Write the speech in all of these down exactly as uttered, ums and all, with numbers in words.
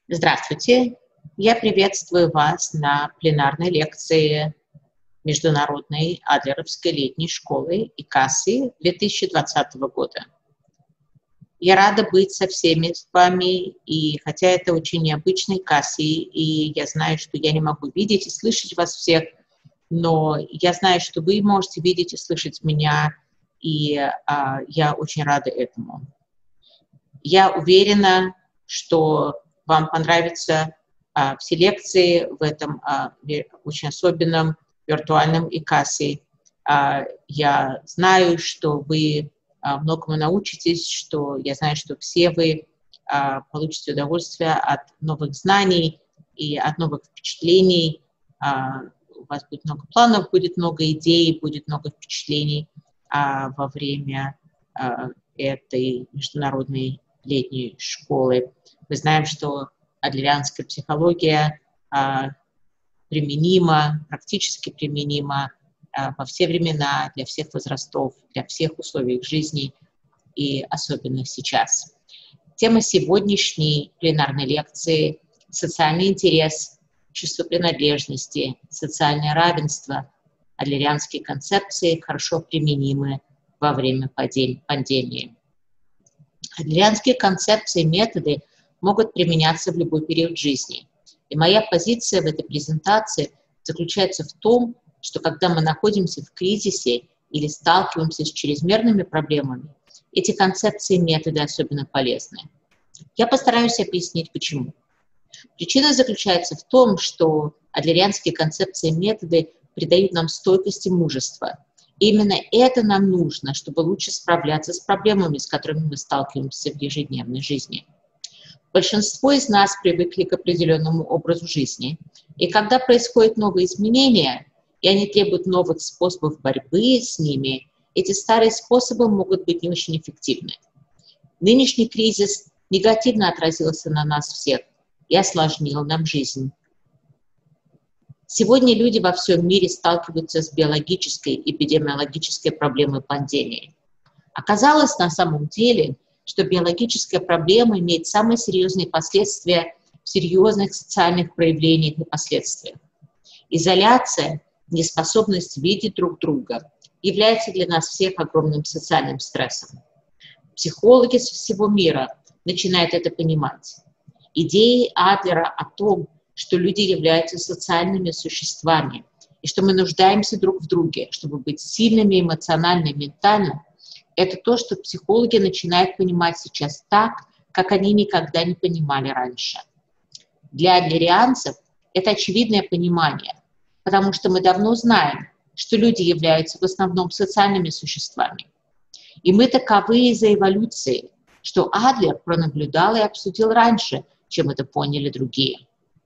Здравствуйте! Я приветствую вас на пленарной лекции Международной Адлеровской летней школы ИКАСИ две тысячи двадцатого года. Я рада быть со всеми с вами, и хотя это очень необычный ИКАСИ, и я знаю, что я не могу видеть и слышать вас всех, но я знаю, что вы можете видеть и слышать меня, и а, я очень рада этому. Я уверена, что вам понравятся а, все лекции в этом а, очень особенном виртуальном ИКАСИ. А, я знаю, что вы а, многому научитесь, что я знаю, что все вы а, получите удовольствие от новых знаний и от новых впечатлений. А, у вас будет много планов, будет много идей, будет много впечатлений а, во время а, этой международной летней школы. Мы знаем, что адлерианская психология а, применима, практически применима а, во все времена, для всех возрастов, для всех условий жизни и особенно сейчас. Тема сегодняшней пленарной лекции – социальный интерес, чувство принадлежности, социальное равенство, адлерианские концепции хорошо применимы во время пандемии. Адлерианские концепции и методы могут применяться в любой период жизни. И моя позиция в этой презентации заключается в том, что когда мы находимся в кризисе или сталкиваемся с чрезмерными проблемами, эти концепции и методы особенно полезны. Я постараюсь объяснить, почему. Причина заключается в том, что адлерианские концепции и методы придают нам стойкость и мужество. И именно это нам нужно, чтобы лучше справляться с проблемами, с которыми мы сталкиваемся в ежедневной жизни. Большинство из нас привыкли к определенному образу жизни, и когда происходят новые изменения, и они требуют новых способов борьбы с ними, эти старые способы могут быть не очень эффективны. Нынешний кризис негативно отразился на нас всех и осложнил нам жизнь. Сегодня люди во всем мире сталкиваются с биологической и эпидемиологической проблемой пандемии. Оказалось на самом деле, что биологическая проблема имеет самые серьезные последствия в серьезных социальных проявлениях и последствиях. Изоляция, неспособность видеть друг друга является для нас всех огромным социальным стрессом. Психологи со всего мира начинают это понимать. Идеи Адлера о том, что люди являются социальными существами, и что мы нуждаемся друг в друге, чтобы быть сильными эмоционально и ментально, это то, что психологи начинают понимать сейчас так, как они никогда не понимали раньше. Для адлерианцев это очевидное понимание, потому что мы давно знаем, что люди являются в основном социальными существами. И мы таковы из-за эволюции, что Адлер пронаблюдал и обсудил раньше, чем это поняли другие.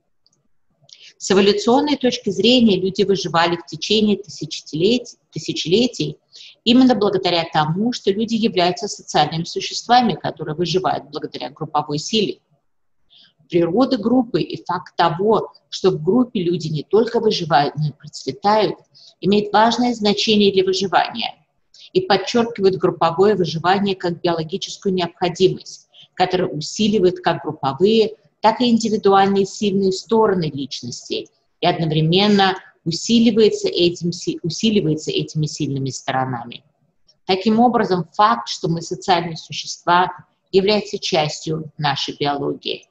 С эволюционной точки зрения люди выживали в течение тысячелетий, тысячелетий именно благодаря тому, что люди являются социальными существами, которые выживают благодаря групповой силе. Природа группы и факт того, что в группе люди не только выживают, но и процветают, имеет важное значение для выживания и подчеркивает групповое выживание как биологическую необходимость, которая усиливает как групповые, так и индивидуальные сильные стороны личности и одновременно усиливается, этим, усиливается этими сильными сторонами. Таким образом, факт, что мы социальные существа, является частью нашей биологии,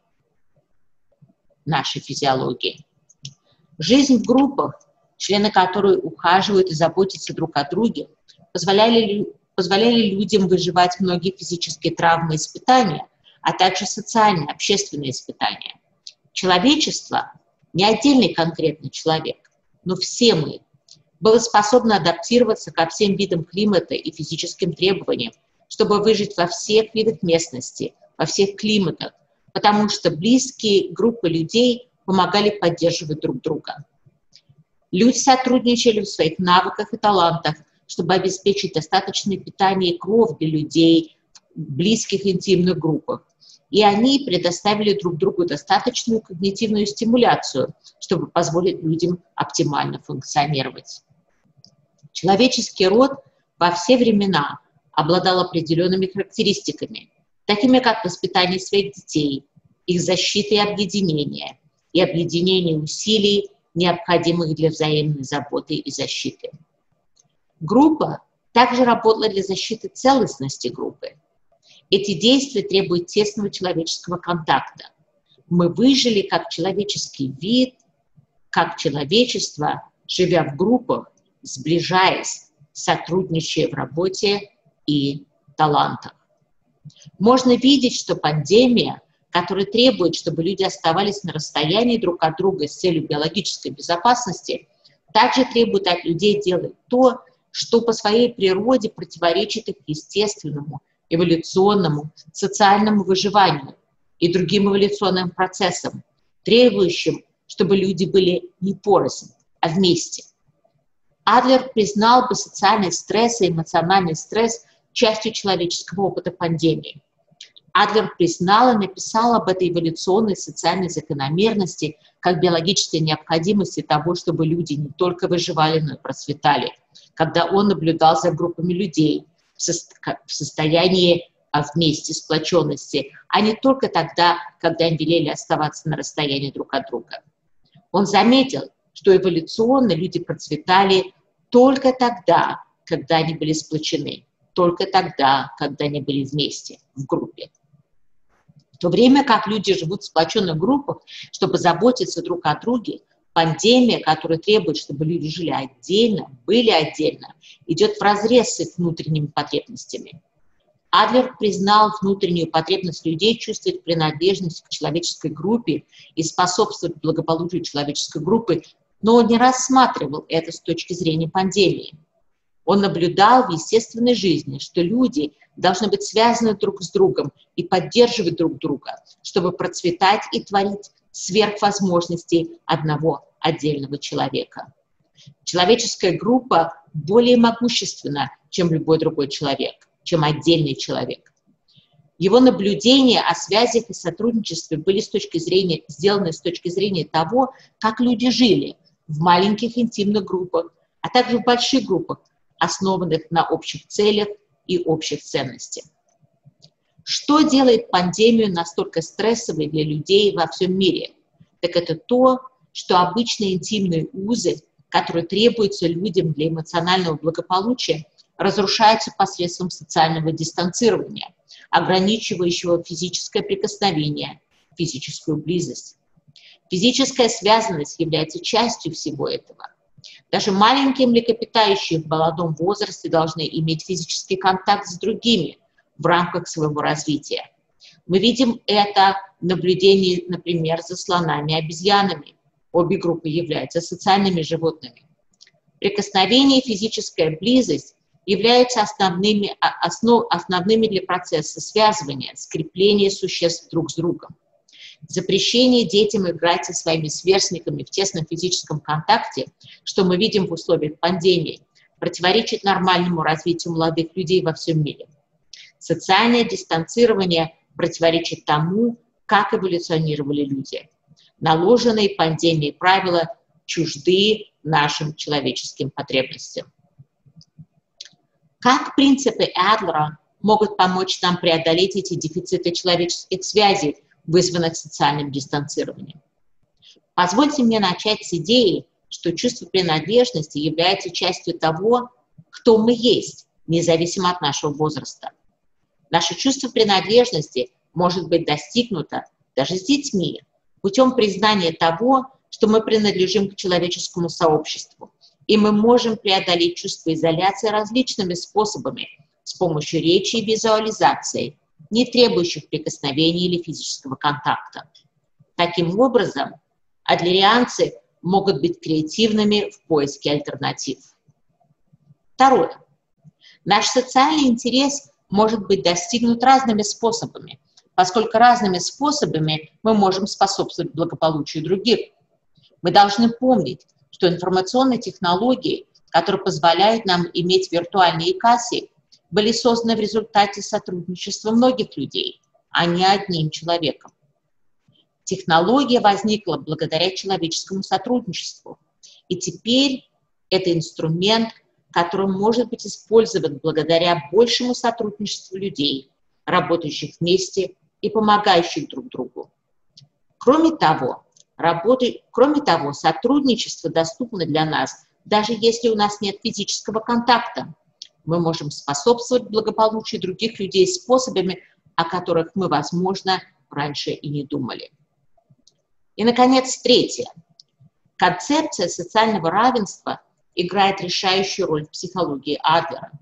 нашей физиологии. Жизнь в группах, члены которой ухаживают и заботятся друг о друге, позволяли, позволяли людям выживать многие физические травмы и испытания, а также социальные, общественные испытания. Человечество, не отдельный конкретный человек, но все мы, было способно адаптироваться ко всем видам климата и физическим требованиям, чтобы выжить во всех видах местности, во всех климатах, потому что близкие группы людей помогали поддерживать друг друга. Люди сотрудничали в своих навыках и талантах, чтобы обеспечить достаточное питание и кровь для людей в близких интимных группах. И они предоставили друг другу достаточную когнитивную стимуляцию, чтобы позволить людям оптимально функционировать. Человеческий род во все времена обладал определенными характеристиками, такими как воспитание своих детей, их защиты и объединения, и объединения усилий, необходимых для взаимной заботы и защиты. Группа также работала для защиты целостности группы. Эти действия требуют тесного человеческого контакта. Мы выжили как человеческий вид, как человечество, живя в группах, сближаясь, сотрудничая в работе и талантах. Можно видеть, что пандемия, которая требует, чтобы люди оставались на расстоянии друг от друга с целью биологической безопасности, также требует от людей делать то, что по своей природе противоречит их естественному, эволюционному, социальному выживанию и другим эволюционным процессам, требующим, чтобы люди были не порознь, а вместе. Адлер признал бы социальный стресс и эмоциональный стресс частью человеческого опыта пандемии. Адлер признал и написал об этой эволюционной социальной закономерности как биологической необходимости того, чтобы люди не только выживали, но и процветали, когда он наблюдал за группами людей в состоянии вместе, сплоченности, а не только тогда, когда им велели оставаться на расстоянии друг от друга. Он заметил, что эволюционно люди процветали только тогда, когда они были сплочены, только тогда, когда они были вместе, в группе. В то время как люди живут в сплоченных группах, чтобы заботиться друг о друге, пандемия, которая требует, чтобы люди жили отдельно, были отдельно, идет вразрез с их внутренними потребностями. Адлер признал внутреннюю потребность людей чувствовать принадлежность к человеческой группе и способствовать благополучию человеческой группы, но он не рассматривал это с точки зрения пандемии. Он наблюдал в естественной жизни, что люди должны быть связаны друг с другом и поддерживать друг друга, чтобы процветать и творить сверх возможностей одного отдельного человека. Человеческая группа более могущественна, чем любой другой человек, чем отдельный человек. Его наблюдения о связях и сотрудничестве были с точки зрения, сделаны с точки зрения того, как люди жили в маленьких интимных группах, а также в больших группах, основанных на общих целях и общих ценностях. Что делает пандемию настолько стрессовой для людей во всем мире? Так это то, что обычные интимные узы, которые требуются людям для эмоционального благополучия, разрушаются посредством социального дистанцирования, ограничивающего физическое прикосновение, физическую близость. Физическая связанность является частью всего этого. Даже маленькие млекопитающие в молодом возрасте должны иметь физический контакт с другими в рамках своего развития. Мы видим это в наблюдении, например, за слонами и обезьянами. Обе группы являются социальными животными. Прикосновение и физическая близость являются основными, основ, основными для процесса связывания, скрепления существ друг с другом. Запрещение детям играть со своими сверстниками в тесном физическом контакте, что мы видим в условиях пандемии, противоречит нормальному развитию молодых людей во всем мире. Социальное дистанцирование противоречит тому, как эволюционировали люди. Наложенные пандемией правила чужды нашим человеческим потребностям. Как принципы Адлера могут помочь нам преодолеть эти дефициты человеческих связей, вызванных социальным дистанцированием? Позвольте мне начать с идеи, что чувство принадлежности является частью того, кто мы есть, независимо от нашего возраста. Наше чувство принадлежности может быть достигнуто даже с детьми путем признания того, что мы принадлежим к человеческому сообществу, и мы можем преодолеть чувство изоляции различными способами, с помощью речи и визуализации, не требующих прикосновения или физического контакта. Таким образом, адлерианцы могут быть креативными в поиске альтернатив. Второе. Наш социальный интерес может быть достигнут разными способами, поскольку разными способами мы можем способствовать благополучию других. Мы должны помнить, что информационные технологии, которые позволяют нам иметь виртуальные кассы, были созданы в результате сотрудничества многих людей, а не одним человеком. Технология возникла благодаря человеческому сотрудничеству, и теперь это инструмент, который может быть использован благодаря большему сотрудничеству людей, работающих вместе и помогающих друг другу. Кроме того, работы, кроме того, сотрудничество доступно для нас, даже если у нас нет физического контакта. Мы можем способствовать благополучию других людей способами, о которых мы, возможно, раньше и не думали. И, наконец, третье. Концепция социального равенства играет решающую роль в психологии Адлера.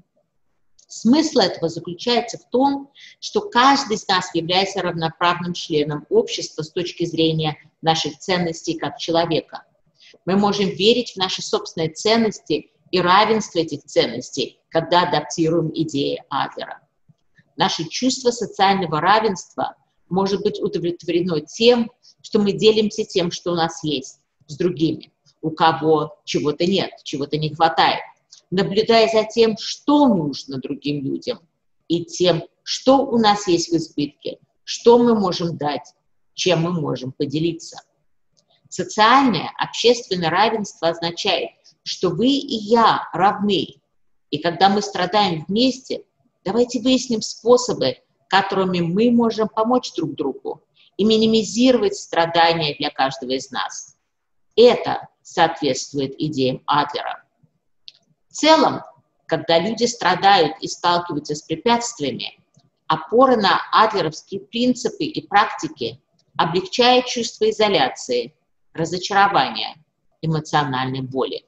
Смысл этого заключается в том, что каждый из нас является равноправным членом общества с точки зрения наших ценностей как человека. Мы можем верить в наши собственные ценности и равенство этих ценностей, когда адаптируем идеи Адлера. Наше чувство социального равенства может быть удовлетворено тем, что мы делимся тем, что у нас есть, с другими, у кого чего-то нет, чего-то не хватает, наблюдая за тем, что нужно другим людям, и тем, что у нас есть в избытке, что мы можем дать, чем мы можем поделиться. Социальное, общественное равенство означает, что вы и я равны, и когда мы страдаем вместе, давайте выясним способы, которыми мы можем помочь друг другу и минимизировать страдания для каждого из нас. Это соответствует идеям Адлера. В целом, когда люди страдают и сталкиваются с препятствиями, опора на адлеровские принципы и практики облегчает чувство изоляции, разочарования, эмоциональной боли.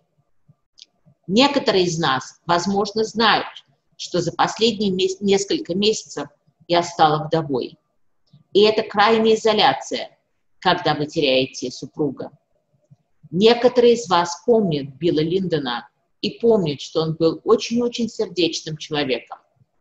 Некоторые из нас, возможно, знают, что за последние меся- несколько месяцев я стала вдовой. И это крайняя изоляция, когда вы теряете супруга. Некоторые из вас помнят Билла Линдона и помнят, что он был очень-очень сердечным человеком.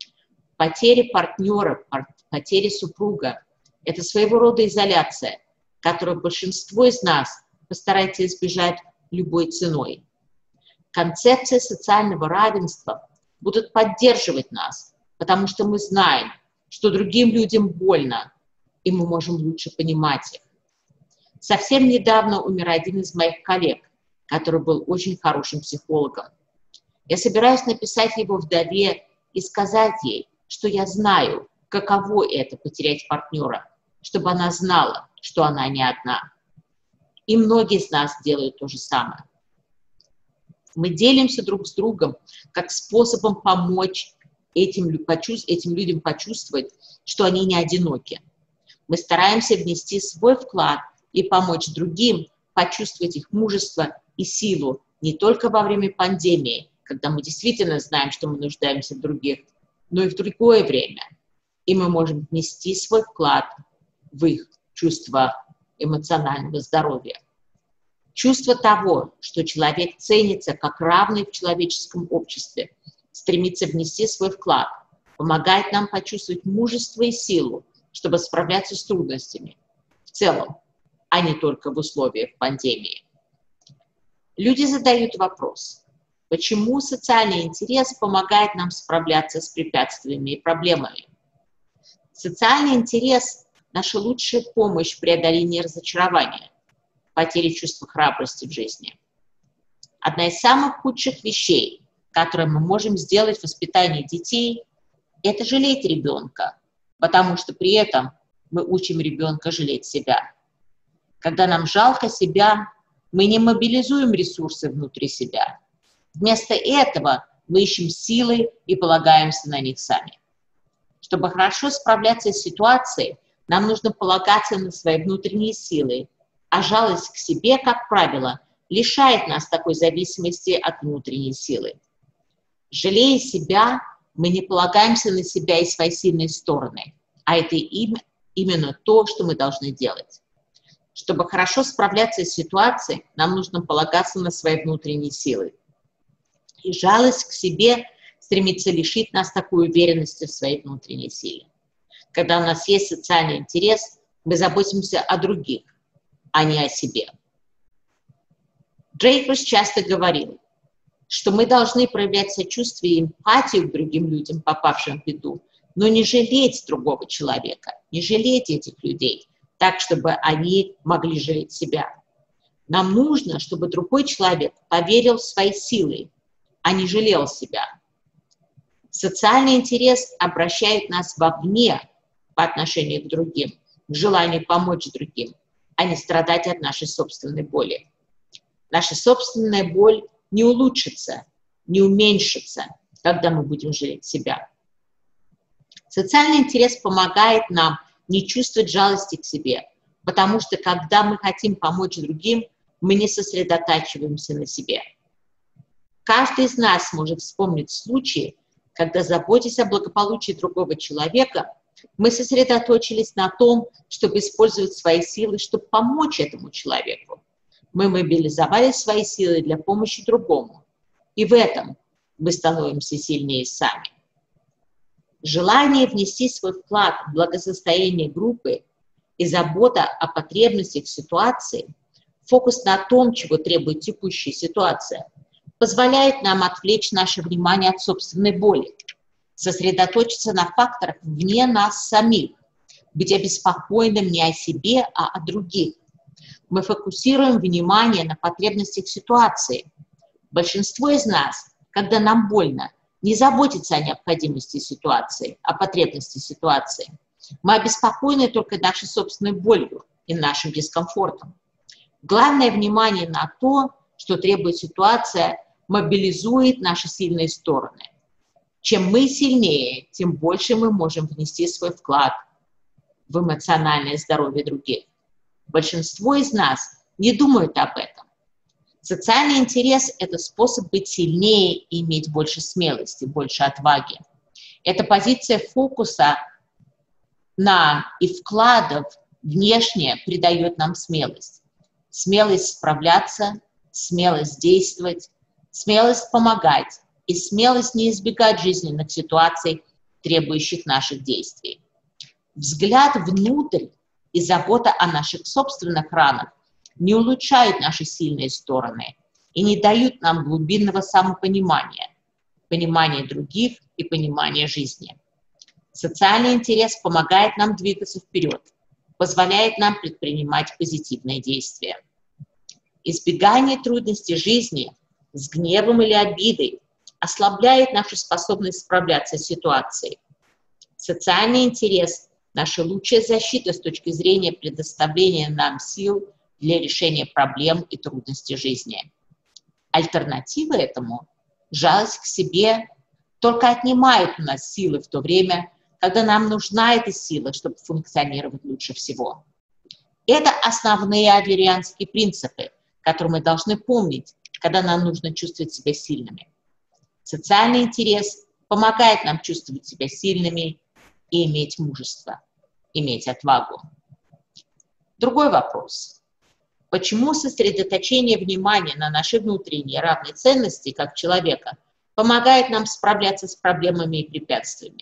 Потеря партнера, потеря супруга – это своего рода изоляция, которую большинство из нас постарается избежать любой ценой. Концепция социального равенства будут поддерживать нас, потому что мы знаем, что другим людям больно, и мы можем лучше понимать их. Совсем недавно умер один из моих коллег, который был очень хорошим психологом. Я собираюсь написать его вдове и сказать ей, что я знаю, каково это потерять партнера, чтобы она знала, что она не одна. И многие из нас делают то же самое. Мы делимся друг с другом как способом помочь этим, этим людям почувствовать, что они не одиноки. Мы стараемся внести свой вклад и помочь другим почувствовать их мужество и силу не только во время пандемии, когда мы действительно знаем, что мы нуждаемся в других, но и в другое время. И мы можем внести свой вклад в их чувство эмоционального здоровья. Чувство того, что человек ценится как равный в человеческом обществе, стремится внести свой вклад, помогает нам почувствовать мужество и силу, чтобы справляться с трудностями в целом, а не только в условиях пандемии. Люди задают вопрос, почему социальный интерес помогает нам справляться с препятствиями и проблемами? Социальный интерес – наша лучшая помощь в преодолении разочарования, потери чувства храбрости в жизни. Одна из самых худших вещей, которые мы можем сделать в воспитании детей, это жалеть ребенка, потому что при этом мы учим ребенка жалеть себя. Когда нам жалко себя, мы не мобилизуем ресурсы внутри себя. Вместо этого мы ищем силы и полагаемся на них сами. Чтобы хорошо справляться с ситуацией, нам нужно полагаться на свои внутренние силы, а жалость к себе, как правило, лишает нас такой зависимости от внутренней силы. Жалея себя, мы не полагаемся на себя и свои сильные стороны, а это им, именно то, что мы должны делать. Чтобы хорошо справляться с ситуацией, нам нужно полагаться на свои внутренние силы. И жалость к себе стремится лишить нас такой уверенности в своей внутренней силе. Когда у нас есть социальный интерес, мы заботимся о других, а не о себе. Дрейфус часто говорил, что мы должны проявлять сочувствие и эмпатию к другим людям, попавшим в беду, но не жалеть другого человека, не жалеть этих людей, так, чтобы они могли жалеть себя. Нам нужно, чтобы другой человек поверил в свои силы, а не жалел себя. Социальный интерес обращает нас вовне по отношению к другим, к желанию помочь другим, а не страдать от нашей собственной боли. Наша собственная боль не улучшится, не уменьшится, когда мы будем жалеть себя. Социальный интерес помогает нам не чувствовать жалости к себе, потому что когда мы хотим помочь другим, мы не сосредотачиваемся на себе. Каждый из нас может вспомнить случаи, когда, заботясь о благополучии другого человека, мы сосредоточились на том, чтобы использовать свои силы, чтобы помочь этому человеку. Мы мобилизовали свои силы для помощи другому. И в этом мы становимся сильнее сами. Желание внести свой вклад в благосостояние группы и забота о потребностях ситуации, фокус на том, чего требует текущая ситуация, позволяет нам отвлечь наше внимание от собственной боли, сосредоточиться на факторах вне нас самих, быть обеспокоенным не о себе, а о других. Мы фокусируем внимание на потребностях ситуации. Большинство из нас, когда нам больно, не заботится о необходимости ситуации, о потребности ситуации. Мы обеспокоены только нашей собственной болью и нашим дискомфортом. Главное внимание на то, что требует ситуация, мобилизует наши сильные стороны. Чем мы сильнее, тем больше мы можем внести свой вклад в эмоциональное здоровье других. Большинство из нас не думают об этом. Социальный интерес – это способ быть сильнее и иметь больше смелости, больше отваги. Это позиция фокуса на и вкладов внешне придает нам смелость. Смелость справляться, смелость действовать, смелость помогать и смелость не избегать жизненных ситуаций, требующих наших действий. Взгляд внутрь и забота о наших собственных ранах не улучшают наши сильные стороны и не дают нам глубинного самопонимания, понимания других и понимания жизни. Социальный интерес помогает нам двигаться вперед, позволяет нам предпринимать позитивные действия. Избегание трудностей жизни с гневом или обидой ослабляет нашу способность справляться с ситуацией. Социальный интерес – наша лучшая защита с точки зрения предоставления нам сил для решения проблем и трудностей жизни. Альтернатива этому – жалость к себе только отнимает у нас силы в то время, когда нам нужна эта сила, чтобы функционировать лучше всего. Это основные адлерианские принципы, которые мы должны помнить, когда нам нужно чувствовать себя сильными. Социальный интерес помогает нам чувствовать себя сильными и иметь мужество, иметь отвагу. Другой вопрос. Почему сосредоточение внимания на нашей внутренней равной ценности как человека помогает нам справляться с проблемами и препятствиями?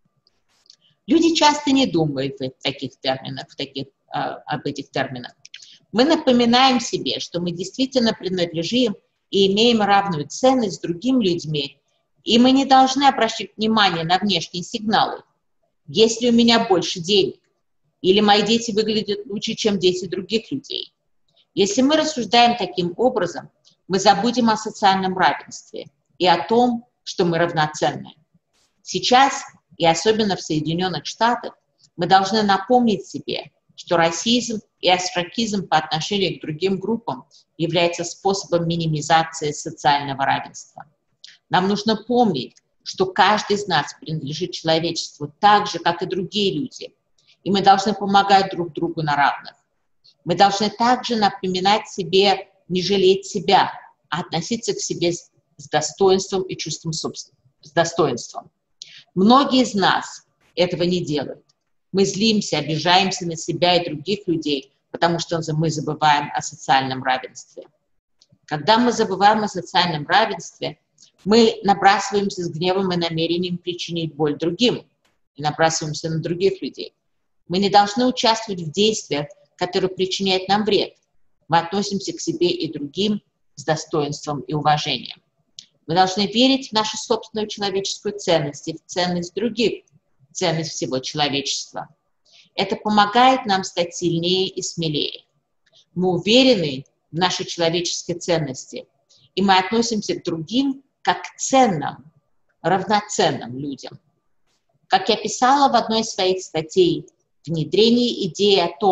Люди часто не думают в таких терминах, в таких, э, об этих терминах. Мы напоминаем себе, что мы действительно принадлежим и имеем равную ценность с другими людьми, и мы не должны обращать внимание на внешние сигналы. Если у меня больше денег, или мои дети выглядят лучше, чем дети других людей. Если мы рассуждаем таким образом, мы забудем о социальном равенстве и о том, что мы равноценны. Сейчас, и особенно в Соединенных Штатах, мы должны напомнить себе, что расизм и остракизм по отношению к другим группам является способом минимизации социального равенства. Нам нужно помнить, что каждый из нас принадлежит человечеству так же, как и другие люди, и мы должны помогать друг другу на равных. Мы должны также напоминать себе не жалеть себя, а относиться к себе с достоинством и чувством собственности, с достоинством. Многие из нас этого не делают. Мы злимся, обижаемся на себя и других людей, потому что мы забываем о социальном равенстве. Когда мы забываем о социальном равенстве, мы набрасываемся с гневом и намерением причинить боль другим, и набрасываемся на других людей. Мы не должны участвовать в действиях, которые причиняют нам вред. Мы относимся к себе и другим с достоинством и уважением. Мы должны верить в нашу собственную человеческую ценность и в ценность других, ценность всего человечества. Это помогает нам стать сильнее и смелее. Мы уверены в нашей человеческой ценности, и мы относимся к другим как к ценным, равноценным людям. Как я писала в одной из своих статей, внедрение идеи о том,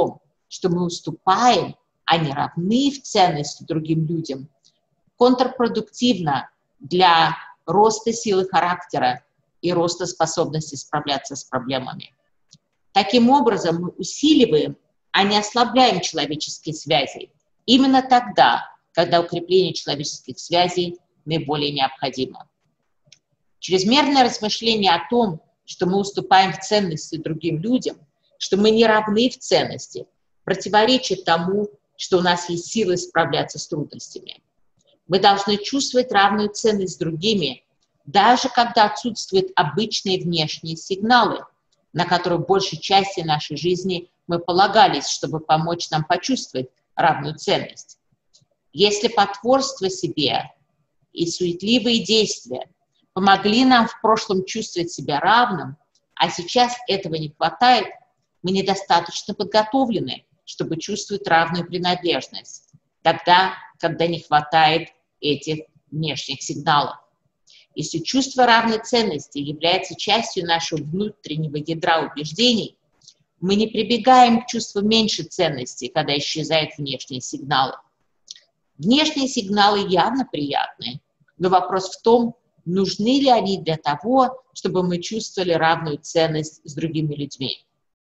что мы уступаем, а не равны в ценности другим людям, контрпродуктивно для роста силы характера и роста способности справляться с проблемами. Таким образом, мы усиливаем, а не ослабляем человеческие связи. Именно тогда, когда укрепление человеческих связей наиболее необходимо. Чрезмерное размышление о том, что мы уступаем в ценности другим людям, что мы не равны в ценности, противоречит тому, что у нас есть силы справляться с трудностями. Мы должны чувствовать равную ценность с другими, даже когда отсутствуют обычные внешние сигналы, на которые в большей части нашей жизни мы полагались, чтобы помочь нам почувствовать равную ценность. Если потворство себе и суетливые действия помогли нам в прошлом чувствовать себя равным, а сейчас этого не хватает, мы недостаточно подготовлены, чтобы чувствовать равную принадлежность, тогда, когда не хватает этих внешних сигналов. Если чувство равной ценности является частью нашего внутреннего ядра убеждений, мы не прибегаем к чувству меньшей ценности, когда исчезают внешние сигналы. Внешние сигналы явно приятные, но вопрос в том, нужны ли они для того, чтобы мы чувствовали равную ценность с другими людьми.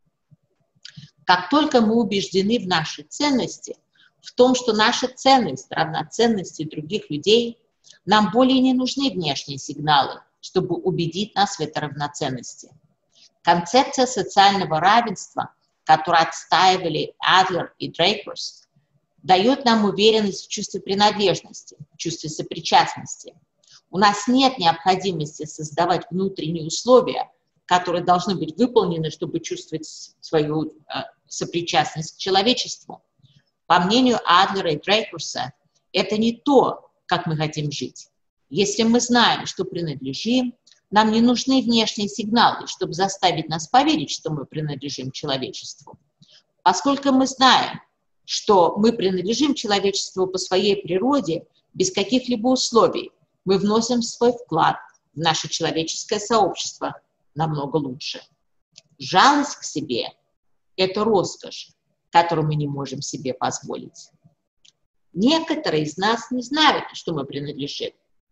Как только мы убеждены в нашей ценности, в том, что наша ценность равна ценности других людей, нам более не нужны внешние сигналы, чтобы убедить нас в этой равноценности. Концепция социального равенства, которую отстаивали Адлер и Дрейфус, дает нам уверенность в чувстве принадлежности, в чувстве сопричастности. У нас нет необходимости создавать внутренние условия, которые должны быть выполнены, чтобы чувствовать свою э, сопричастность к человечеству. По мнению Адлера и Дрейфуса, это не то, как мы хотим жить. Если мы знаем, что принадлежим, нам не нужны внешние сигналы, чтобы заставить нас поверить, что мы принадлежим человечеству. Поскольку мы знаем, что мы принадлежим человечеству по своей природе, без каких-либо условий, мы вносим свой вклад в наше человеческое сообщество намного лучше. Жалость к себе – это роскошь, которую мы не можем себе позволить. Некоторые из нас не знают, что мы принадлежим,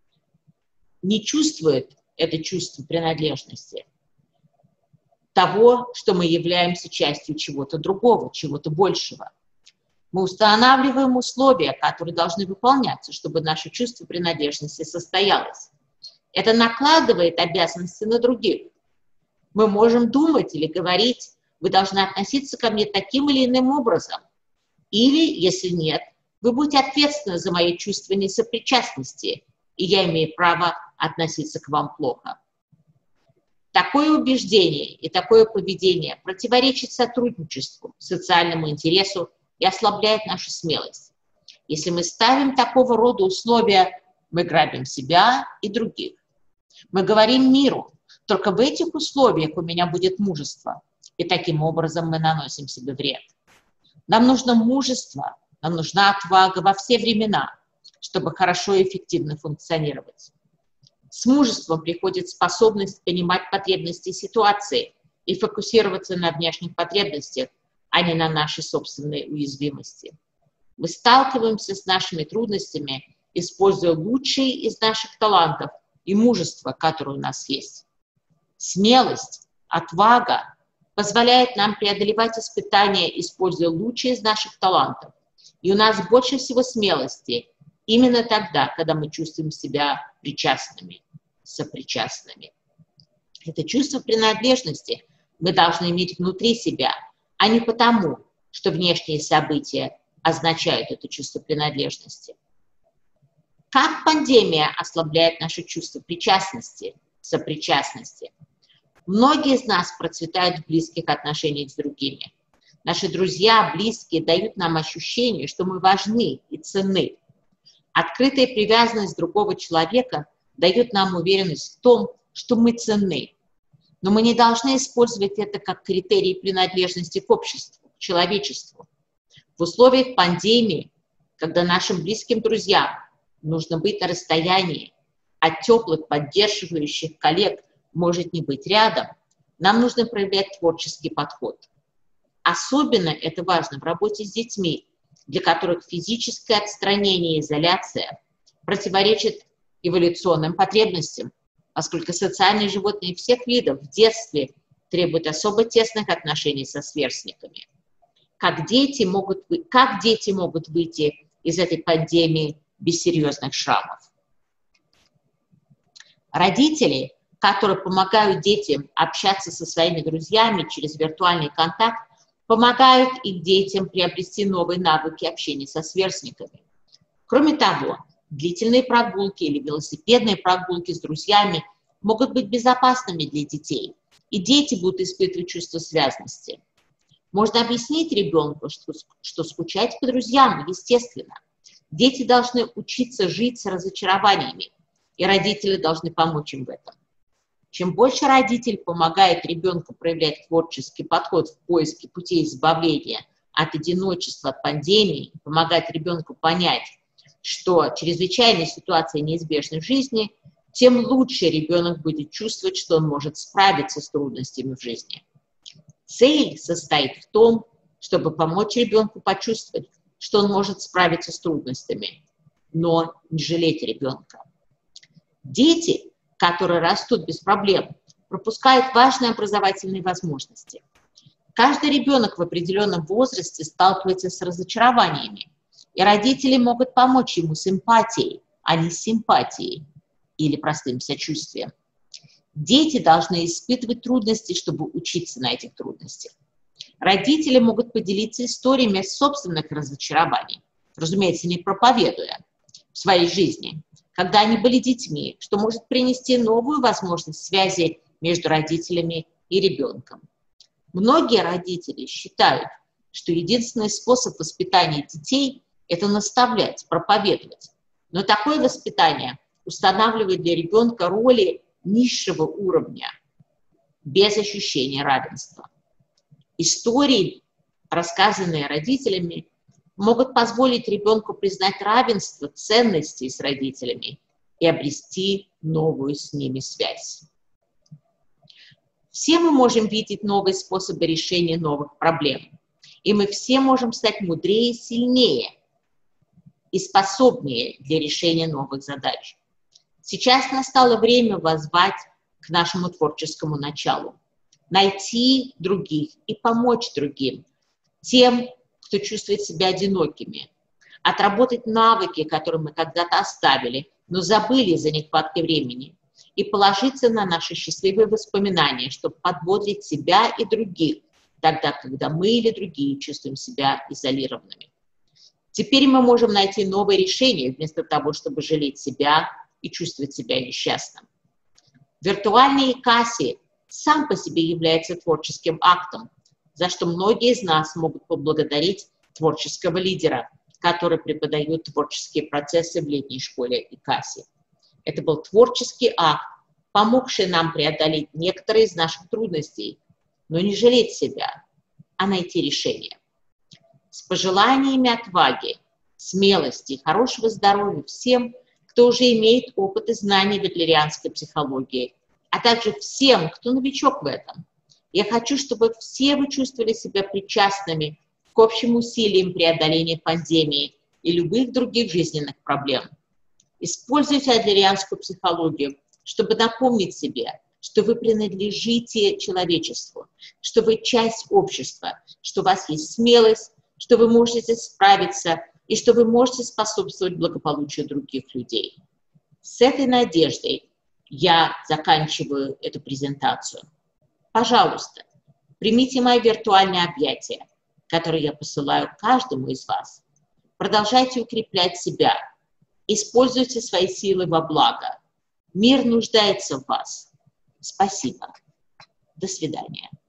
не чувствуют это чувство принадлежности, того, что мы являемся частью чего-то другого, чего-то большего. Мы устанавливаем условия, которые должны выполняться, чтобы наше чувство принадлежности состоялось. Это накладывает обязанности на других. Мы можем думать или говорить: вы должны относиться ко мне таким или иным образом. Или, если нет, вы будете ответственны за мои чувства несопричастности, и я имею право относиться к вам плохо. Такое убеждение и такое поведение противоречит сотрудничеству, социальному интересу и ослабляет нашу смелость. Если мы ставим такого рода условия, мы грабим себя и других. Мы говорим миру: только в этих условиях у меня будет мужество, и таким образом мы наносим себе вред. Нам нужно мужество, нам нужна отвага во все времена, чтобы хорошо и эффективно функционировать. С мужеством приходит способность понимать потребности ситуации и фокусироваться на внешних потребностях, а не на нашей собственной уязвимости. Мы сталкиваемся с нашими трудностями, используя лучшие из наших талантов и мужество, которое у нас есть. Смелость, отвага позволяет нам преодолевать испытания, используя лучшие из наших талантов. И у нас больше всего смелости именно тогда, когда мы чувствуем себя причастными, сопричастными. Это чувство принадлежности мы должны иметь внутри себя, а не потому, что внешние события означают это чувство принадлежности. Как пандемия ослабляет наше чувство причастности, сопричастности? Многие из нас процветают в близких отношениях с другими. Наши друзья, близкие дают нам ощущение, что мы важны и ценны. Открытая привязанность другого человека дает нам уверенность в том, что мы ценны. Но мы не должны использовать это как критерий принадлежности к обществу, к человечеству. В условиях пандемии, когда нашим близким друзьям нужно быть на расстоянии, а теплых, поддерживающих коллег может не быть рядом, нам нужно проявлять творческий подход. Особенно это важно в работе с детьми, для которых физическое отстранение и изоляция противоречат эволюционным потребностям, поскольку социальные животные всех видов в детстве требуют особо тесных отношений со сверстниками. Как дети могут, как дети могут выйти из этой пандемии без серьезных шрамов? Родители, которые помогают детям общаться со своими друзьями через виртуальный контакт, помогают их детям приобрести новые навыки общения со сверстниками. Кроме того, длительные прогулки или велосипедные прогулки с друзьями могут быть безопасными для детей, и дети будут испытывать чувство связности. Можно объяснить ребенку, что, что скучать по друзьям естественно. Дети должны учиться жить с разочарованиями, и родители должны помочь им в этом. Чем больше родитель помогает ребенку проявлять творческий подход в поиске путей избавления от одиночества, от пандемии, помогать ребенку понять, что чрезвычайные ситуации неизбежны в жизни, тем лучше ребенок будет чувствовать, что он может справиться с трудностями в жизни. Цель состоит в том, чтобы помочь ребенку почувствовать, что он может справиться с трудностями, но не жалеть ребенка. Дети, которые растут без проблем, пропускают важные образовательные возможности. Каждый ребенок в определенном возрасте сталкивается с разочарованиями, и родители могут помочь ему с эмпатией, а не с симпатией или простым сочувствием. Дети должны испытывать трудности, чтобы учиться на этих трудностях. Родители могут поделиться историями собственных разочарований, разумеется, не проповедуя в своей жизни, когда они были детьми, что может принести новую возможность связи между родителями и ребенком. Многие родители считают, что единственный способ воспитания детей – это наставлять, проповедовать. Но такое воспитание устанавливает для ребенка роли низшего уровня, без ощущения равенства. Истории, рассказанные родителями, могут позволить ребенку признать равенство ценностей с родителями и обрести новую с ними связь. Все мы можем видеть новые способы решения новых проблем, и мы все можем стать мудрее, сильнее и способнее для решения новых задач. Сейчас настало время воззвать к нашему творческому началу, найти других и помочь другим, тем, кто чувствует себя одинокими, отработать навыки, которые мы когда-то оставили, но забыли из-за нехватки времени, и положиться на наши счастливые воспоминания, чтобы подбодрить себя и других, тогда, когда мы или другие чувствуем себя изолированными. Теперь мы можем найти новые решения, вместо того, чтобы жалеть себя и чувствовать себя несчастным. Виртуальный икаси сам по себе является творческим актом, за что многие из нас могут поблагодарить творческого лидера, который преподает творческие процессы в летней школе икаси. Это был творческий акт, помогший нам преодолеть некоторые из наших трудностей, но не жалеть себя, а найти решение. С пожеланиями отваги, смелости и хорошего здоровья всем, кто уже имеет опыт и знания в адлерианской психологии, а также всем, кто новичок в этом. Я хочу, чтобы все вы чувствовали себя причастными к общим усилиям преодоления пандемии и любых других жизненных проблем. Используйте адлерианскую психологию, чтобы напомнить себе, что вы принадлежите человечеству, что вы часть общества, что у вас есть смелость, что вы можете справиться и что вы можете способствовать благополучию других людей. С этой надеждой я заканчиваю эту презентацию. Пожалуйста, примите мои виртуальные объятия, которые я посылаю каждому из вас. Продолжайте укреплять себя. Используйте свои силы во благо. Мир нуждается в вас. Спасибо. До свидания.